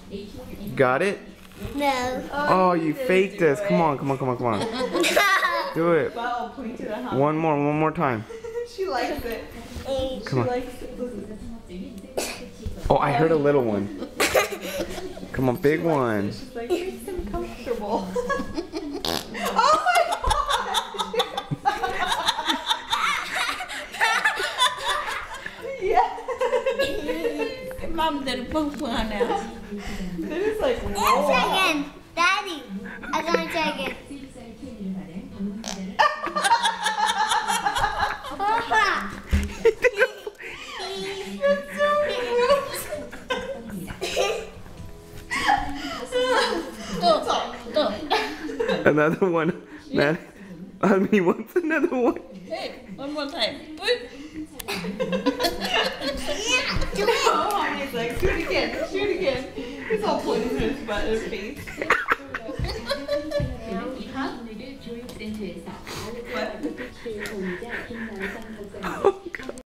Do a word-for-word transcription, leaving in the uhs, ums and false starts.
Got it? No. Oh, you faked us. Come on, come on, come on, come on. Do it. One more, one more time. She likes it. Come on. She likes it. Oh, I heard a little one. Come on, big one. She's like, makes him comfortable. Oh my god! Yeah. Mom did a poop on now. It is like, Try whoa. again. Daddy. I'm gonna try again. Another one. Matt, I mean, what's another one? Hey, one more time. Boop. Yeah, do it. Oh, he's like, shoot again, shoot again. He's all pointing to his butt and face. What? Oh, God.